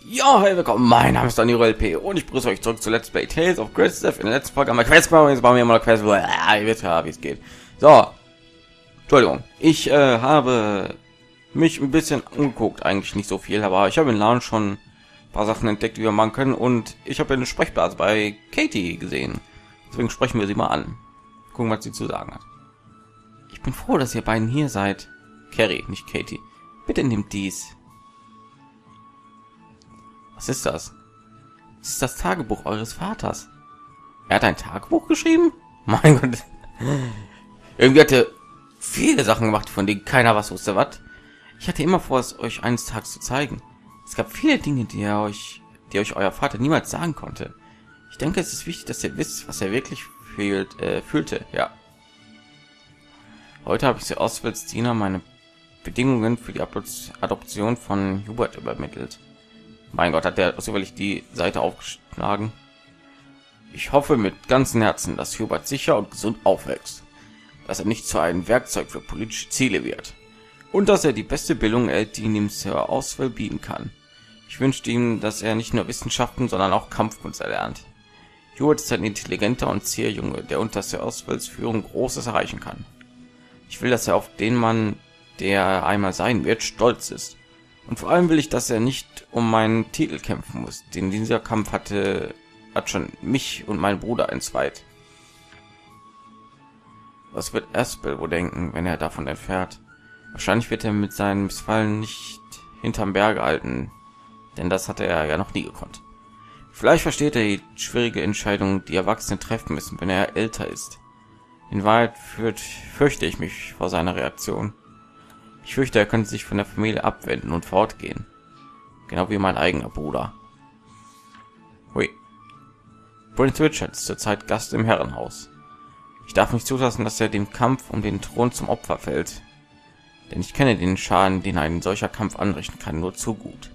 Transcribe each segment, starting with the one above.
Ja, hey, willkommen, mein Name ist Daniel LP und ich begrüße euch zurück zu Let's Play Tales of Grace. In der letzten Folge haben wir Quest gemacht, jetzt bauen wir mal eine Quest, ihr wisst ja, wie es geht. So, Entschuldigung, ich habe mich ein bisschen angeguckt, eigentlich nicht so viel, aber ich habe in LAN schon ein paar Sachen entdeckt, die wir machen können, und ich habe eine Sprechblase bei Katie gesehen. Deswegen sprechen wir sie mal an. Gucken, was sie zu sagen hat. Ich bin froh, dass ihr beiden hier seid. Carrie, nicht Katie. Bitte nehmt dies. Was ist das? Es ist das Tagebuch eures Vaters. Er hat ein Tagebuch geschrieben? Mein Gott. Irgendwie hat er viele Sachen gemacht, von denen keiner was wusste. Was? Ich hatte immer vor, es euch eines Tages zu zeigen. Es gab viele Dinge, die euch euer Vater niemals sagen konnte. Ich denke, es ist wichtig, dass ihr wisst, was er wirklich fühlte. Ja. Heute habe ich sie Oswalds Diener meine Bedingungen für die Adoption von Hubert übermittelt. Mein Gott, hat der zufällig die Seite aufgeschlagen. Ich hoffe mit ganzem Herzen, dass Hubert sicher und gesund aufwächst, dass er nicht zu einem Werkzeug für politische Ziele wird und dass er die beste Bildung erhält, die ihm Sir Oswald bieten kann. Ich wünschte ihm, dass er nicht nur Wissenschaften, sondern auch Kampfkunst erlernt. Hubert ist ein intelligenter und zäher Junge, der unter Sir Oswalds Führung Großes erreichen kann. Ich will, dass er auf den Mann, der er einmal sein wird, stolz ist. Und vor allem will ich, dass er nicht um meinen Titel kämpfen muss, denn dieser Kampf hat schon mich und meinen Bruder entzweit. Was wird Aspel wohl denken, wenn er davon erfährt? Wahrscheinlich wird er mit seinem Missfallen nicht hinterm Berge halten, denn das hat er ja noch nie gekonnt. Vielleicht versteht er die schwierige Entscheidung, die Erwachsene treffen müssen, wenn er älter ist. In Wahrheit fürchte ich mich vor seiner Reaktion. Ich fürchte, er könnte sich von der Familie abwenden und fortgehen. Genau wie mein eigener Bruder. Hui. Prince Richard ist zurzeit Gast im Herrenhaus. Ich darf nicht zulassen, dass er dem Kampf um den Thron zum Opfer fällt. Denn ich kenne den Schaden, den ein solcher Kampf anrichten kann, nur zu gut.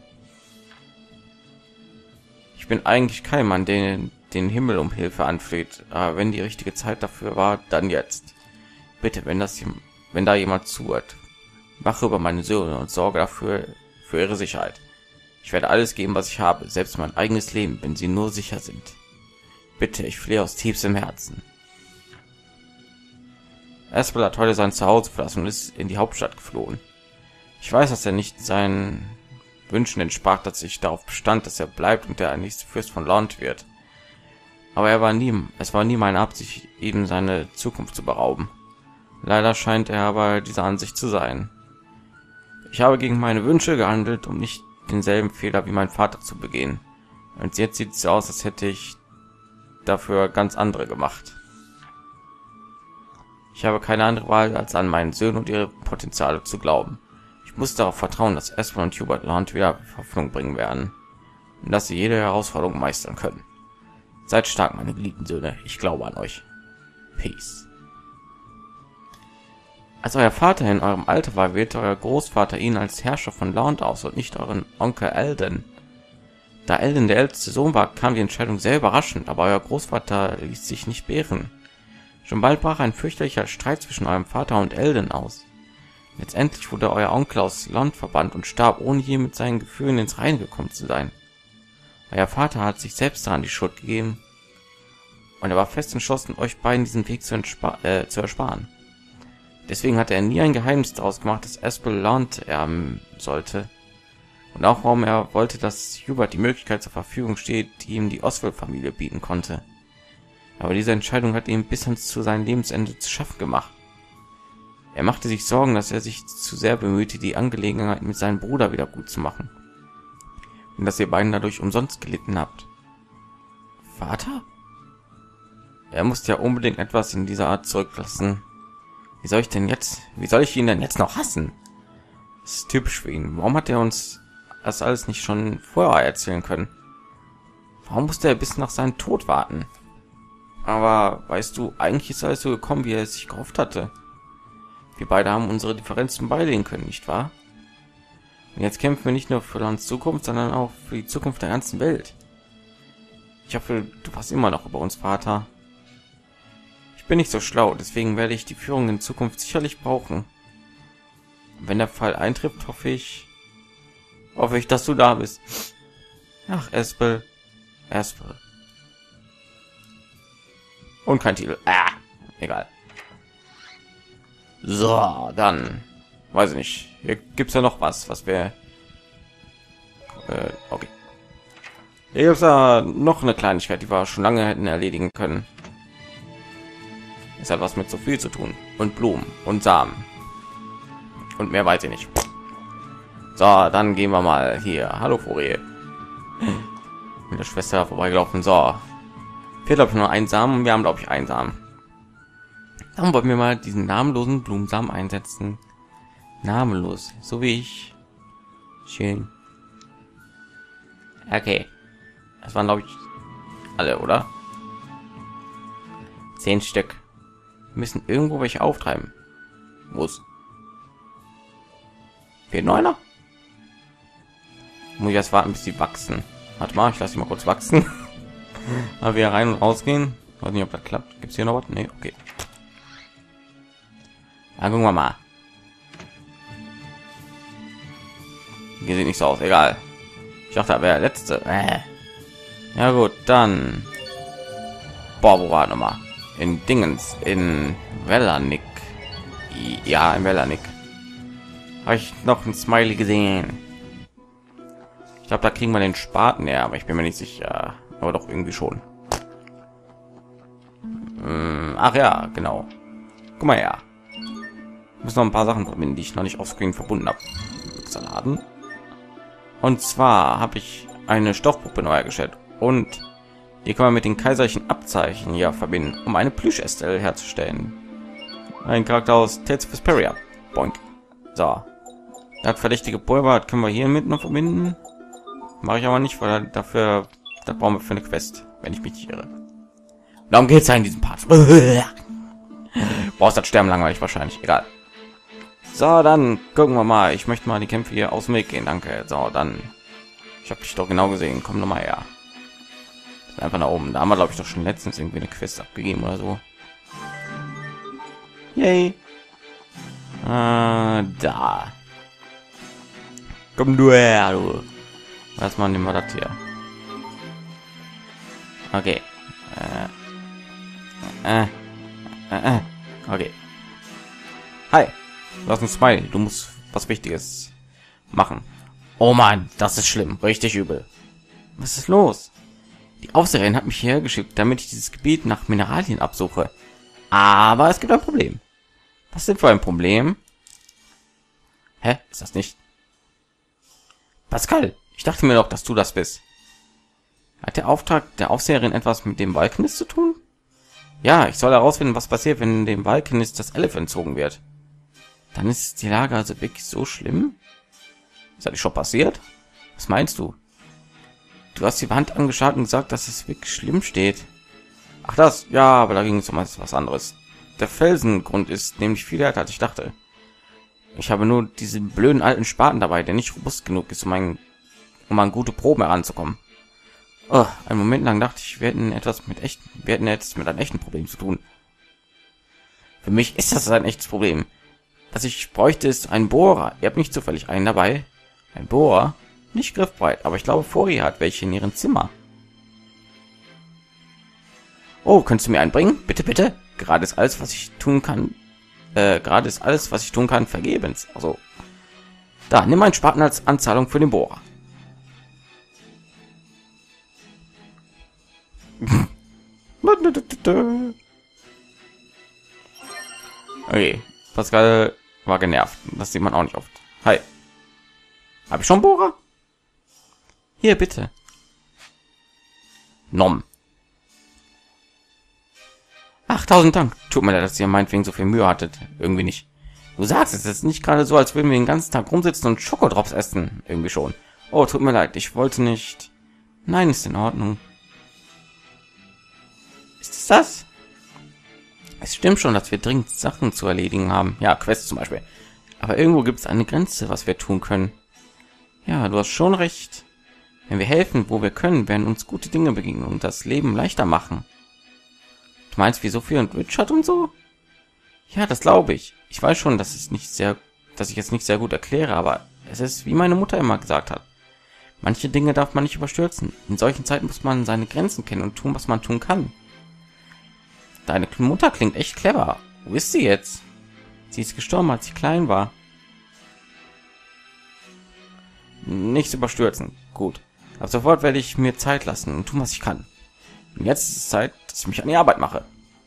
Ich bin eigentlich kein Mann, der den Himmel um Hilfe anfleht, aber wenn die richtige Zeit dafür war, dann jetzt. Bitte, wenn da jemand zuhört, wache über meine Söhne und sorge dafür für ihre Sicherheit. Ich werde alles geben, was ich habe, selbst mein eigenes Leben, wenn sie nur sicher sind. Bitte, ich flehe aus tiefstem Herzen. Aspel hat heute sein Zuhause verlassen und ist in die Hauptstadt geflohen. Ich weiß, dass er nicht seinen Wünschen entsprach, dass ich darauf bestand, dass er bleibt und der nächste Fürst von Land wird. Aber es war nie meine Absicht, ihm seine Zukunft zu berauben. Leider scheint er aber dieser Ansicht zu sein. Ich habe gegen meine Wünsche gehandelt, um nicht denselben Fehler wie mein Vater zu begehen. Und jetzt sieht es so aus, als hätte ich dafür ganz andere gemacht. Ich habe keine andere Wahl, als an meinen Söhne und ihre Potenziale zu glauben. Ich muss darauf vertrauen, dass Aspel und Hubert Land wieder Hoffnung bringen werden und dass sie jede Herausforderung meistern können. Seid stark, meine geliebten Söhne. Ich glaube an euch. Peace. Als euer Vater in eurem Alter war, wählte euer Großvater ihn als Herrscher von Land aus und nicht euren Onkel Eldon. Da Eldon der älteste Sohn war, kam die Entscheidung sehr überraschend, aber euer Großvater ließ sich nicht beirren. Schon bald brach ein fürchterlicher Streit zwischen eurem Vater und Eldon aus. Letztendlich wurde euer Onkel aus Land verbannt und starb, ohne je mit seinen Gefühlen ins Reine gekommen zu sein. Euer Vater hat sich selbst daran die Schuld gegeben und er war fest entschlossen, euch beiden diesen Weg zu ersparen. Deswegen hat er nie ein Geheimnis daraus gemacht, dass Aspel Land erben sollte. Und auch warum er wollte, dass Hubert die Möglichkeit zur Verfügung steht, die ihm die Oswald-Familie bieten konnte. Aber diese Entscheidung hat ihm bis zu seinem Lebensende zu schaffen gemacht. Er machte sich Sorgen, dass er sich zu sehr bemühte, die Angelegenheit mit seinem Bruder wieder gut zu machen. Und dass ihr beiden dadurch umsonst gelitten habt. Vater? Er musste ja unbedingt etwas in dieser Art zurücklassen. Wie soll ich ihn denn jetzt noch hassen? Das ist typisch für ihn. Warum hat er uns das alles nicht schon vorher erzählen können? Warum musste er bis nach seinem Tod warten? Aber weißt du, eigentlich ist alles so gekommen, wie er es sich gehofft hatte. Wir beide haben unsere Differenzen beilegen können, nicht wahr? Und jetzt kämpfen wir nicht nur für Lands Zukunft, sondern auch für die Zukunft der ganzen Welt. Ich hoffe, du warst immer noch über uns, Vater. Ich bin nicht so schlau, deswegen werde ich die Führung in Zukunft sicherlich brauchen. Und wenn der Fall eintrifft, hoffe ich, dass du da bist. Ach, Espel. Espel. Und kein Titel. Egal. So, dann weiß ich nicht. Hier gibt's ja noch was wir okay. Hier gibt's da noch eine Kleinigkeit, die wir schon lange hätten erledigen können. Es hat was mit so viel zu tun und Blumen und Samen und mehr weiß ich nicht. So, dann gehen wir mal hier. Hallo Forie. Mit der Schwester vorbeigelaufen. So, fehlt glaube ich nur ein Samen und wir haben glaube ich einen Samen. Dann wollen wir mal diesen namenlosen Blumensamen einsetzen. Namenlos, so wie ich. Schön. Okay. Das waren glaube ich alle, oder? 10 Stück. Wir müssen irgendwo welche auftreiben. Muss. Fehlt noch einer? Muss ich erst warten, bis sie wachsen. Warte mal, ich lasse sie mal kurz wachsen. Mal wieder rein und rausgehen. Weiß nicht, ob das klappt. Gibt es hier noch was? Nee, okay. Dann gucken wir mal. Hier sieht nicht so aus. Egal. Ich dachte, da wäre der letzte. Ja gut, dann. Boah, wo war nochmal? In Dingens, in Wellanik. Ja, in Wellanik. Habe ich noch ein Smiley gesehen? Ich glaube, da kriegen wir den Spaten her, aber ich bin mir nicht sicher. Aber doch irgendwie schon. Ach ja, genau. Guck mal her. Ich muss noch ein paar Sachen verbinden, die ich noch nicht auf Screen verbunden habe. Salaten. Und zwar habe ich eine Stoffpuppe neu hergestellt und die kann man mit den kaiserlichen Abzeichen hier verbinden, um eine Plüsch-Estelle herzustellen. Ein Charakter aus Tales of Vesperia. Boink. So. Er hat verdächtige Pulver, das können wir hier mit noch verbinden. Mache ich aber nicht, weil dafür, das brauchen wir für eine Quest, wenn ich mich nicht irre. Darum geht's ja in diesem Part. Boah, ist das Sterben langweilig wahrscheinlich. Egal. So, dann gucken wir mal. Ich möchte mal die Kämpfe hier aus dem Weg gehen. Danke. So, dann. Ich habe dich doch genau gesehen. Komm noch mal her. Einfach nach oben. Da haben wir, glaube ich, doch schon letztens irgendwie eine Quest abgegeben oder so. Yay. Da. Komm du her, du. Was man nehmen wir das hier? Okay. Okay. Hi. Lass uns Smiley. Du musst was Wichtiges machen. Oh Mann, das ist schlimm. Richtig übel. Was ist los? Die Aufseherin hat mich hierher geschickt, damit ich dieses Gebiet nach Mineralien absuche. Aber es gibt ein Problem. Was sind für ein Problem? Hä? Ist das nicht? Pascal, ich dachte mir doch, dass du das bist. Hat der Auftrag der Aufseherin etwas mit dem Walknis zu tun? Ja, ich soll herausfinden, was passiert, wenn dem Walknis das Elef entzogen wird. Dann ist die Lage also wirklich so schlimm? Ist das schon passiert? Was meinst du? Du hast die Wand angeschaut und gesagt, dass es wirklich schlimm steht. Ach das, ja, aber da ging es um was anderes. Der Felsengrund ist nämlich viel härter, als ich dachte. Ich habe nur diesen blöden alten Spaten dabei, der nicht robust genug ist, um an gute Proben heranzukommen. Oh, einen Moment lang dachte ich, wir hätten jetzt mit einem echten Problem zu tun. Für mich ist das ein echtes Problem. Was ich bräuchte, ist ein Bohrer. Ihr habt nicht zufällig einen dabei. Ein Bohrer? Nicht griffbreit, aber ich glaube, Fori hat welche in ihrem Zimmer. Oh, könntest du mir einen bringen? Bitte, bitte. Gerade ist alles, was ich tun kann. Vergebens. Also, da, nimm einen Spaten als Anzahlung für den Bohrer. Okay, Pascal war genervt. Das sieht man auch nicht oft. Hi. Habe ich schon Bohrer? Hier, bitte. Nom. 8000 Dank. Tut mir leid, dass ihr meinetwegen so viel Mühe hattet. Irgendwie nicht. Du sagst es ist nicht gerade so, als würden wir den ganzen Tag rumsitzen und Schokodrops essen. Irgendwie schon. Oh, tut mir leid. Ich wollte nicht. Nein, ist in Ordnung. Ist es das? Es stimmt schon, dass wir dringend Sachen zu erledigen haben. Ja, Quests zum Beispiel. Aber irgendwo gibt es eine Grenze, was wir tun können. Ja, du hast schon recht. Wenn wir helfen, wo wir können, werden uns gute Dinge begegnen und das Leben leichter machen. Du meinst wie Sophie und Richard und so? Ja, das glaube ich. Ich weiß schon, dass ich es nicht sehr gut erkläre, aber es ist, wie meine Mutter immer gesagt hat. Manche Dinge darf man nicht überstürzen. In solchen Zeiten muss man seine Grenzen kennen und tun, was man tun kann. Deine Mutter klingt echt clever. Wo ist sie jetzt? Sie ist gestorben, als sie klein war. Nichts überstürzen. Gut. Ab sofort werde ich mir Zeit lassen und tun, was ich kann. Und jetzt ist es Zeit, dass ich mich an die Arbeit mache.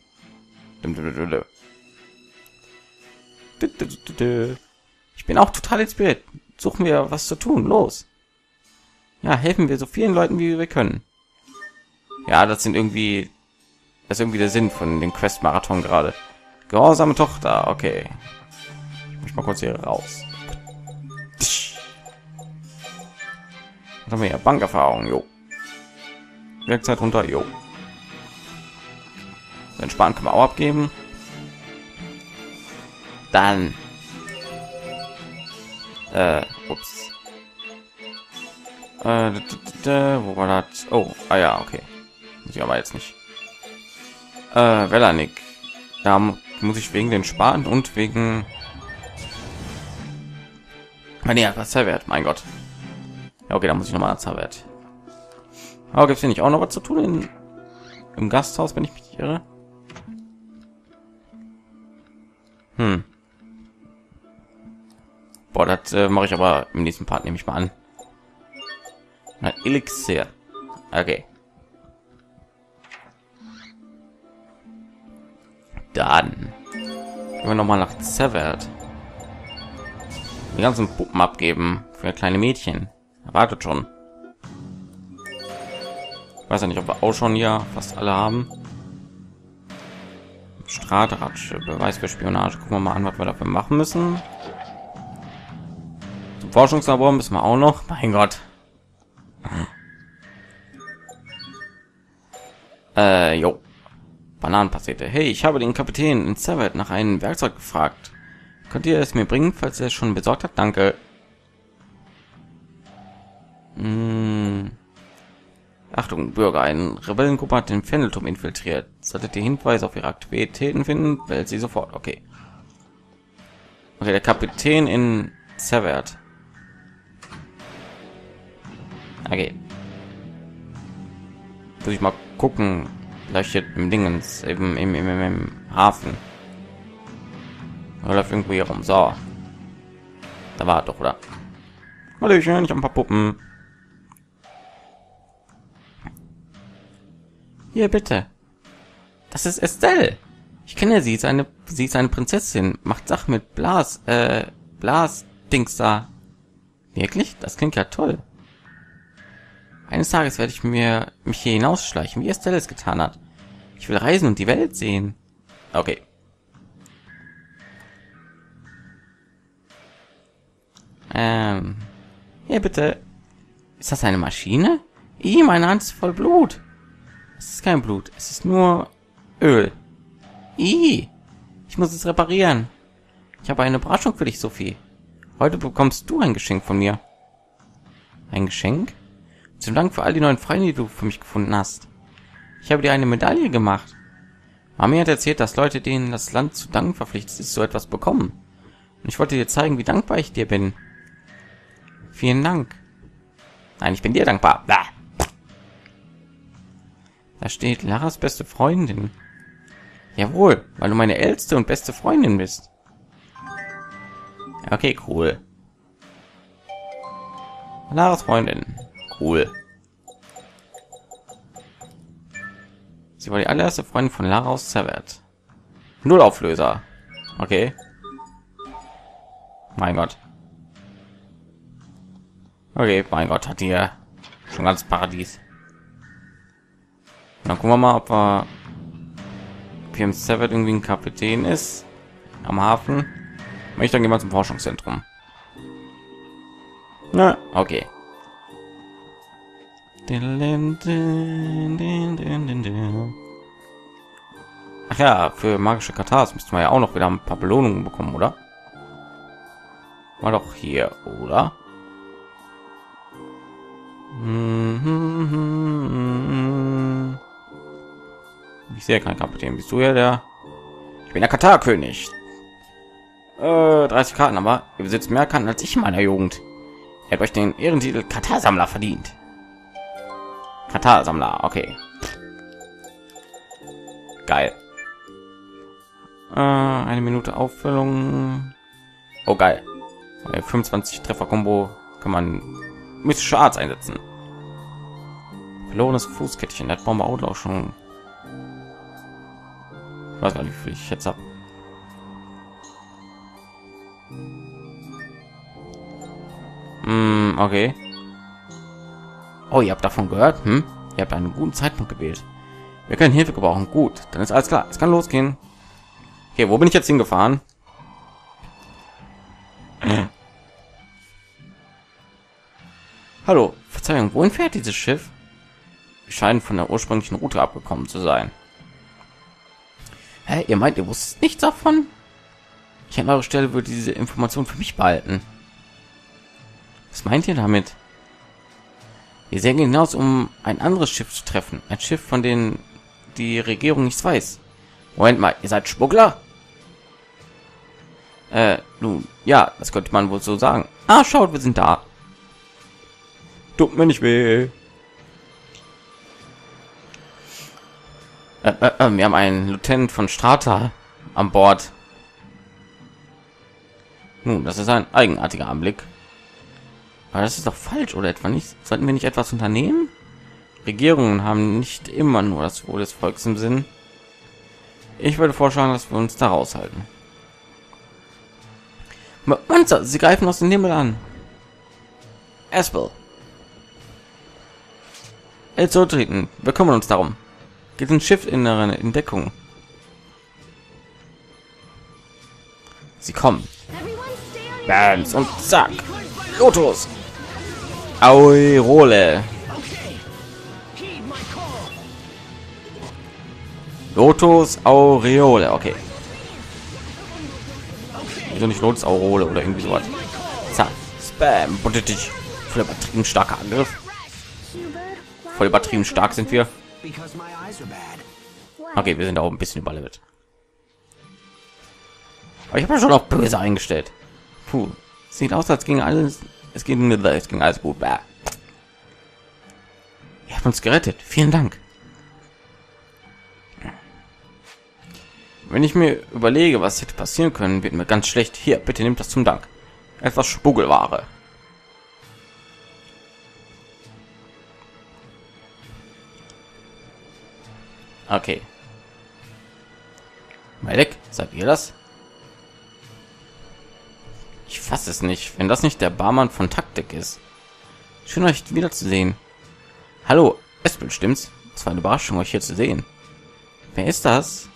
Ich bin auch total inspiriert. Suchen wir was zu tun. Los. Ja, helfen wir so vielen Leuten, wie wir können. Ja, das ist irgendwie der Sinn von dem Quest-Marathon gerade. Gehorsame Tochter. Okay. Ich muss mal kurz hier raus. Was haben wir hier? Bankerfahrung. Jo. Werkzeit runter. Jo. Den Sparen können wir auch abgeben. Dann. Ups. Wo war das? Oh, ja, okay. Muss ich aber jetzt nicht. Velanik. Da muss ich wegen den Sparen und wegen. Nee, was Zerwert, mein Gott. Ja, okay, da muss ich nochmal Zerwert. Aber gibt es hier nicht auch noch was zu tun im Gasthaus, wenn ich mich nicht irre? Boah, das mache ich aber im nächsten Part, nehme ich mal an. Na, Elixir. Okay. Dann gehen wir noch mal nach Zerwert. Die ganzen Puppen abgeben für kleine Mädchen. Erwartet schon. Ich weiß ja nicht, ob wir auch schon hier fast alle haben. Strateratsch, Beweis für Spionage. Gucken wir mal an, was wir dafür machen müssen. Zum Forschungslabor müssen wir auch noch. Mein Gott. Jo. Bananenpastete. Hey, ich habe den Kapitän in Zerwert nach einem Werkzeug gefragt. Könnt ihr es mir bringen, falls er es schon besorgt hat? Danke. Achtung, Bürger, ein Rebellengruppe hat den Fendelturm infiltriert. Solltet ihr Hinweise auf ihre Aktivitäten finden, wählt sie sofort. Okay. Okay, der Kapitän in Zerwert. Okay. Muss ich mal gucken. Leuchtet im Dingens, eben im Hafen. Oder irgendwo hier rum. So. Da war doch, oder? Hallöchen, ich habe ein paar Puppen. Hier, bitte. Das ist Estelle. Ich kenne sie. Sie ist eine Prinzessin. Macht Sachen mit Blas-Dings da. Wirklich? Das klingt ja toll. Eines Tages werde ich mich hier hinausschleichen, wie Estelle es getan hat. Ich will reisen und die Welt sehen. Okay. Hier bitte. Ist das eine Maschine? Meine Hand ist voll Blut. Es ist kein Blut, es ist nur Öl. Ich muss es reparieren. Ich habe eine Überraschung für dich, Sophie. Heute bekommst du ein Geschenk von mir. Ein Geschenk? Zum Dank für all die neuen Freunde, die du für mich gefunden hast. Ich habe dir eine Medaille gemacht. Mami hat erzählt, dass Leute, denen das Land zu danken verpflichtet ist, so etwas bekommen. Und ich wollte dir zeigen, wie dankbar ich dir bin. Vielen Dank. Nein, ich bin dir dankbar. Da steht Laras beste Freundin. Jawohl, weil du meine älteste und beste Freundin bist. Okay, cool. Laras Freundin. Cool. Sie war die allererste Freundin von Lara aus Zerwert. Nullauflöser. Okay. Mein Gott. Okay, mein Gott, hat hier schon ganz Paradies. Und dann gucken wir mal, ob hier im Zerwert irgendwie ein Kapitän ist am Hafen. Möchte dann gehen wir zum Forschungszentrum. Na, okay. Ach ja, für magische Katars müssten wir ja auch noch wieder ein paar Belohnungen bekommen, oder? Mal doch hier, oder? Ich sehe keinen Kapitän. Bist du ja der? Ich bin der Katar-König. 30 Karten, aber ihr besitzt mehr Karten als ich in meiner Jugend. Ihr habt euch den Ehrentitel Katar-Sammler verdient. Katar-Sammler, okay. Geil. Eine Minute Auffüllung. Oh, geil. 25 Treffer-Kombo kann man mystische Arts einsetzen. Verlorenes Fußkettchen. Das Bombe Outlaw schon. Ich weiß gar nicht, wie viel ich jetzt habe. Okay. Oh, ihr habt davon gehört? Ihr habt einen guten Zeitpunkt gewählt. Wir können Hilfe gebrauchen. Gut, dann ist alles klar. Es kann losgehen. Okay, wo bin ich jetzt hingefahren? Hallo, Verzeihung, wohin fährt dieses Schiff? Wir scheinen von der ursprünglichen Route abgekommen zu sein. Hä, ihr meint, ihr wusstet nichts davon? Ich an eurer Stelle würde diese Information für mich behalten. Was meint ihr damit? Wir sehen hinaus, um ein anderes Schiff zu treffen. Ein Schiff, von dem die Regierung nichts weiß. Moment mal, ihr seid Schmuggler? Nun, ja, das könnte man wohl so sagen. Ah, schaut, wir sind da. Tut mir nicht weh. Wir haben einen Lieutenant von Strata an Bord. Nun, das ist ein eigenartiger Anblick. Aber das ist doch falsch, oder etwa nicht? Sollten wir nicht etwas unternehmen? Regierungen haben nicht immer nur das Wohl des Volkes im Sinn. Ich würde vorschlagen, dass wir uns da raushalten. Monster, sie greifen aus dem Himmel an. Espel. Zurücktreten. Wir kümmern uns darum. Geht ins Schiffsinneren in Deckung. Sie kommen. Bams und zack. Lotus. Aurole. Lotus Aureole. Okay. Wieso nicht Lotus Aurole oder irgendwie sowas? Zack. Spam. Dich. Voll übertrieben starker Angriff. Voll übertrieben stark sind wir. Okay, wir sind auch ein bisschen überlevelt. Aber ich habe schon auf böse eingestellt. Puh, sieht aus, als ging alles. Es ging alles gut. Ihr habt uns gerettet. Vielen Dank. Wenn ich mir überlege, was hätte passieren können, wird mir ganz schlecht. Hier, bitte nehmt das zum Dank. Etwas Schmuggelware. Okay. Malek, seid ihr das? Ich fasse es nicht, wenn das nicht der Barmann von Taktik ist. Schön, euch wiederzusehen. Hallo, Espel, stimmt's? Es war eine Überraschung, euch hier zu sehen. Wer ist das?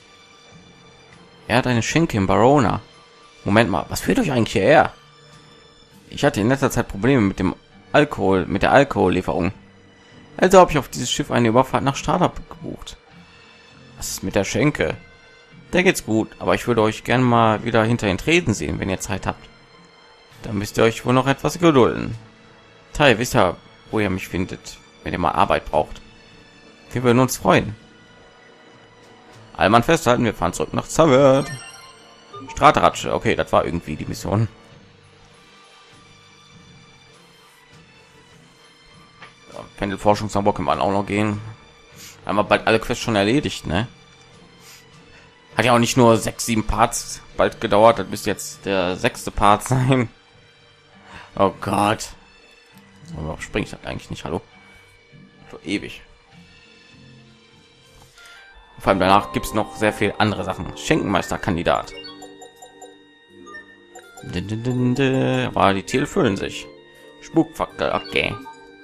Er hat eine Schenke in Barona. Moment mal, was führt euch eigentlich hierher? Ich hatte in letzter Zeit Probleme mit dem Alkohol, mit der Alkohollieferung. Also habe ich auf dieses Schiff eine Überfahrt nach Startup gebucht. Was ist mit der Schenke? Der geht's gut, aber ich würde euch gerne mal wieder hinter den Tresen sehen, wenn ihr Zeit habt. Dann müsst ihr euch wohl noch etwas gedulden. Tai, wisst ihr, wo ihr mich findet, wenn ihr mal Arbeit braucht. Wir würden uns freuen. Allmann festhalten, wir fahren zurück nach Zavert. Strateratsche, okay, das war irgendwie die Mission. Ja, Pendelforschungslabor kann man auch noch gehen. Einmal bald alle Quests schon erledigt, ne? Hat ja auch nicht nur 6, 7 Parts bald gedauert, das müsste jetzt der 6. Part sein. Oh Gott. Warum springe ich das eigentlich nicht? Hallo? So ewig. Vor allem danach gibt es noch sehr viel andere Sachen. Schenkenmeisterkandidat. Aber die Tiere füllen sich. Spukfaktor, okay.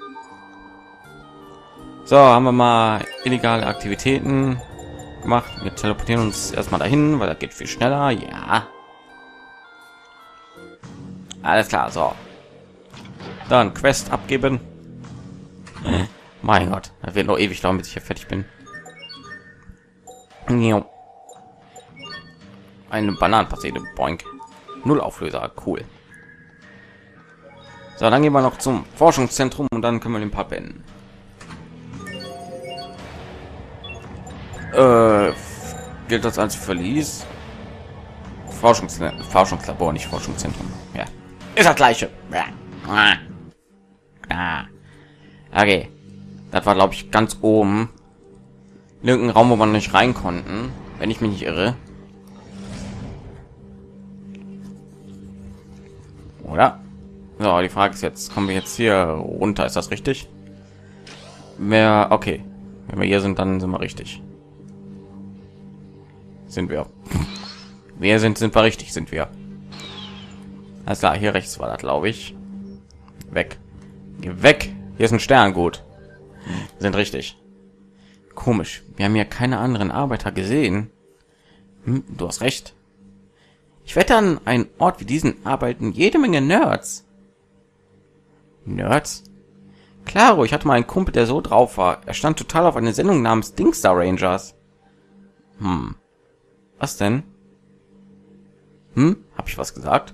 So, haben wir mal illegale Aktivitäten gemacht. Wir teleportieren uns erstmal dahin, weil das geht viel schneller. Ja. Alles klar, so. Dann Quest abgeben. Mein Gott, das wird noch ewig dauern, bis ich hier fertig bin. Eine Bananenpastete, boink. 0 Auflöser, cool. So, dann gehen wir noch zum Forschungszentrum und dann können wir den Part beenden. Gilt das als Verlies? Forschungslabor, nicht Forschungszentrum. Ja, ist das gleiche. Ja. Okay, das war glaube ich ganz oben in irgendeinem Raum, wo man nicht rein konnten, wenn ich mich nicht irre. Oder? So, die Frage ist jetzt, kommen wir jetzt hier runter? Ist das richtig? Okay, wenn wir hier sind, dann sind wir richtig. Sind wir? Sind wir richtig? Sind wir? Alles klar, hier rechts war das, glaube ich. Weg. Geh weg. Hier ist ein Stern, gut. Wir sind richtig. Komisch. Wir haben ja keine anderen Arbeiter gesehen. Du hast recht. Ich wette, an einem Ort wie diesen arbeiten jede Menge Nerds. Nerds? Klaro, ich hatte mal einen Kumpel, der so drauf war. Er stand total auf eine Sendung namens Dingstar Rangers. Was denn? Hab ich was gesagt?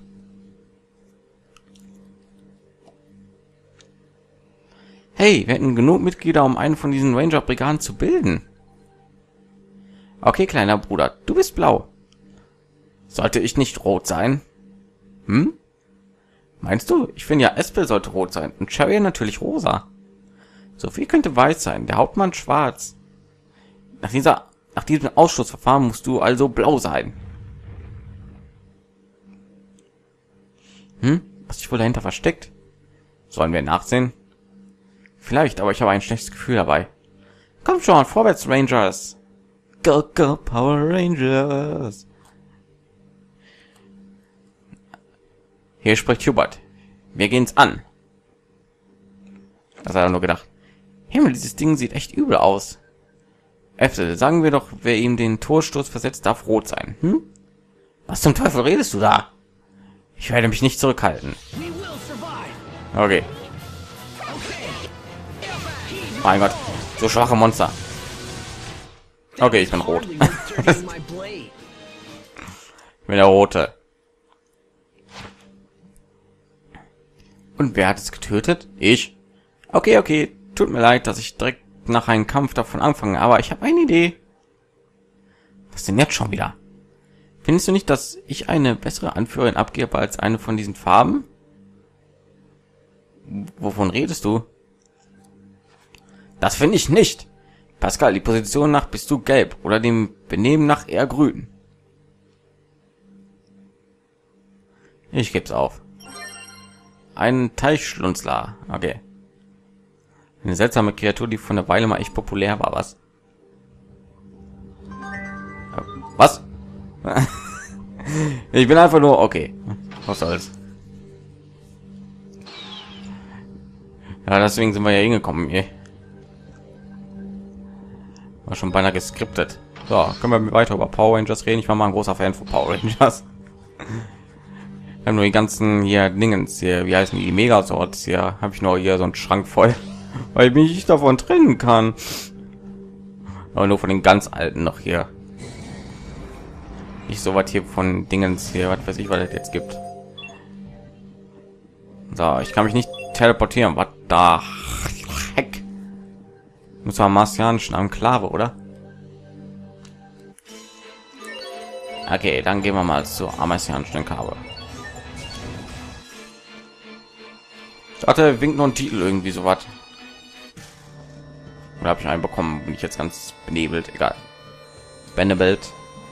Hey, wir hätten genug Mitglieder, um einen von diesen Ranger-Brigaden zu bilden. Okay, kleiner Bruder, du bist blau. Sollte ich nicht rot sein? Meinst du? Ich finde ja, Espel sollte rot sein und Cherry natürlich rosa. Sophie könnte weiß sein, der Hauptmann schwarz. Nach diesem Ausschlussverfahren musst du also blau sein. Was sich wohl dahinter versteckt? Sollen wir nachsehen? Vielleicht, aber ich habe ein schlechtes Gefühl dabei. Komm schon, vorwärts, Rangers. Go, go, Power Rangers. Hier spricht Hubert. Wir gehen's an. Das hat er nur gedacht. Himmel, dieses Ding sieht echt übel aus. Äpfel, sagen wir doch, wer ihm den Torstoß versetzt, darf rot sein. Was zum Teufel redest du da? Ich werde mich nicht zurückhalten. Okay. Mein Gott, so schwache Monster. Okay, ich bin rot. Ich bin der Rote. Und wer hat es getötet? Ich. Okay. Tut mir leid, dass ich direkt nach einem Kampf davon anfange, aber ich habe eine Idee. Was denn jetzt schon wieder? Findest du nicht, dass ich eine bessere Anführerin abgebe als eine von diesen Farben? Wovon redest du? Das finde ich nicht. Pascal, die Position nach bist du gelb oder dem Benehmen nach eher grün. Ich geb's auf. Ein Teichschlunzler. Okay. Eine seltsame Kreatur, die von der Weile mal echt populär war, was? Was? Ich bin einfach nur okay. Was soll's? Ja, deswegen sind wir ja hingekommen. War schon beinahe geskriptet. So, können wir weiter über Power Rangers reden? Ich war mal ein großer Fan von Power Rangers. Wir haben nur die ganzen hier Dingens hier, wie heißen die Megasorts hier? Habe ich nur hier so einen Schrank voll, weil ich mich nicht davon trennen kann. Aber nur von den ganz alten noch hier. Nicht so was hier von Dingens hier, was weiß ich, was es jetzt gibt. So, ich kann mich nicht teleportieren. Was da? Heck. Muss man martianischen Enklave, oder? Okay, dann gehen wir mal zur martianischen Enklave. Ich dachte, winkt noch ein Titel irgendwie so was. Oder habe ich einen bekommen? Bin ich jetzt ganz benebelt? Egal. Benebelt.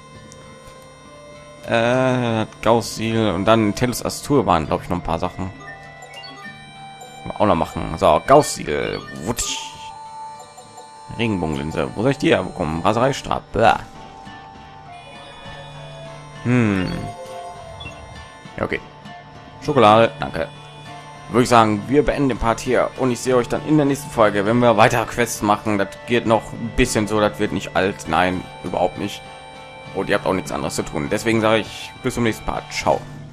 Gauss-Ziel und dann Tellus Astur waren, glaube ich, noch ein paar Sachen. Auch noch machen. So, Gauss-Ziel. Regenbogenlinse. Wo soll ich die ja bekommen? Rasereistab. Ja, okay. Schokolade, danke. Würde ich sagen, wir beenden den Part hier und ich sehe euch dann in der nächsten Folge, wenn wir weiter Quests machen. Das geht noch ein bisschen so, das wird nicht alt. Nein, überhaupt nicht. Und ihr habt auch nichts anderes zu tun. Deswegen sage ich bis zum nächsten Part. Ciao.